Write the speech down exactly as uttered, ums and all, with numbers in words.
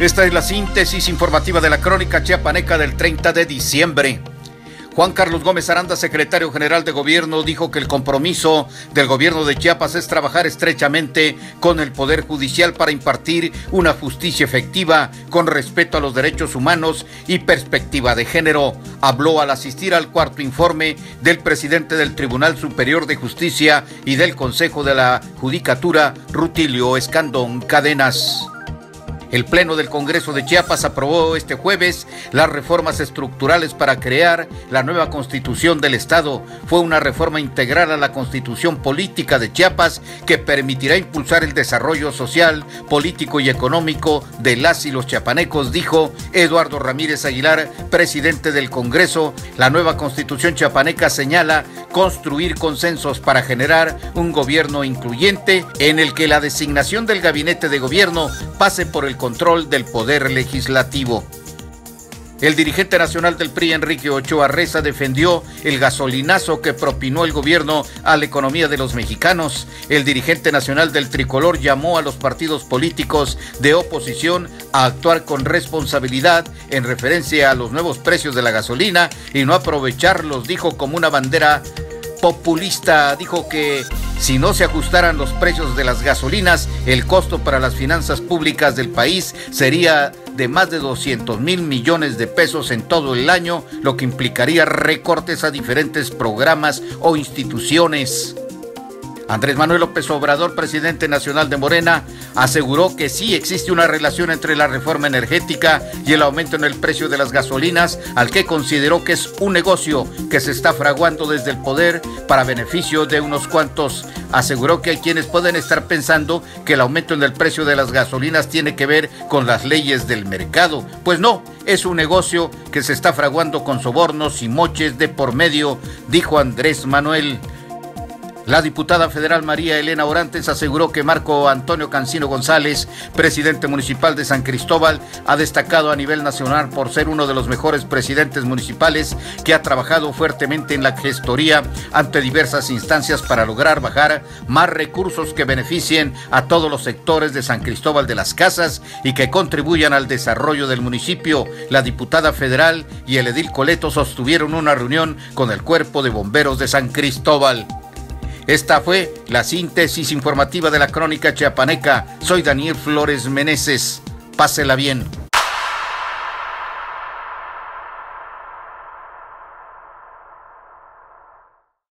Esta es la síntesis informativa de la Crónica Chiapaneca del treinta de diciembre. Juan Carlos Gómez Aranda, secretario general de Gobierno, dijo que el compromiso del gobierno de Chiapas es trabajar estrechamente con el Poder Judicial para impartir una justicia efectiva con respeto a los derechos humanos y perspectiva de género. Habló al asistir al cuarto informe del presidente del Tribunal Superior de Justicia y del Consejo de la Judicatura, Rutilio Escandón Cadenas. El Pleno del Congreso de Chiapas aprobó este jueves las reformas estructurales para crear la nueva Constitución del Estado. Fue una reforma integral a la Constitución Política de Chiapas que permitirá impulsar el desarrollo social, político y económico de las y los chiapanecos, dijo Eduardo Ramírez Aguilar, presidente del Congreso. La nueva Constitución chiapaneca señala construir consensos para generar un gobierno incluyente en el que la designación del gabinete de gobierno pase por el control del poder legislativo. El dirigente nacional del P R I, Enrique Ochoa Reza, defendió el gasolinazo que propinó el gobierno a la economía de los mexicanos. El dirigente nacional del Tricolor llamó a los partidos políticos de oposición a actuar con responsabilidad en referencia a los nuevos precios de la gasolina y no aprovecharlos, dijo, como una bandera populista. Dijo que si no se ajustaran los precios de las gasolinas, el costo para las finanzas públicas del país sería de más de doscientos mil millones de pesos en todo el año, lo que implicaría recortes a diferentes programas o instituciones. Andrés Manuel López Obrador, presidente nacional de Morena, aseguró que sí existe una relación entre la reforma energética y el aumento en el precio de las gasolinas, al que consideró que es un negocio que se está fraguando desde el poder para beneficio de unos cuantos. Aseguró que hay quienes pueden estar pensando que el aumento en el precio de las gasolinas tiene que ver con las leyes del mercado. Pues no, es un negocio que se está fraguando con sobornos y moches de por medio, dijo Andrés Manuel. La diputada federal María Elena Orantes aseguró que Marco Antonio Cancino González, presidente municipal de San Cristóbal, ha destacado a nivel nacional por ser uno de los mejores presidentes municipales que ha trabajado fuertemente en la gestoría ante diversas instancias para lograr bajar más recursos que beneficien a todos los sectores de San Cristóbal de las Casas y que contribuyan al desarrollo del municipio. La diputada federal y el edil Coleto sostuvieron una reunión con el Cuerpo de Bomberos de San Cristóbal. Esta fue la síntesis informativa de la Crónica Chiapaneca. Soy Daniel Flores Meneses. Pásela bien.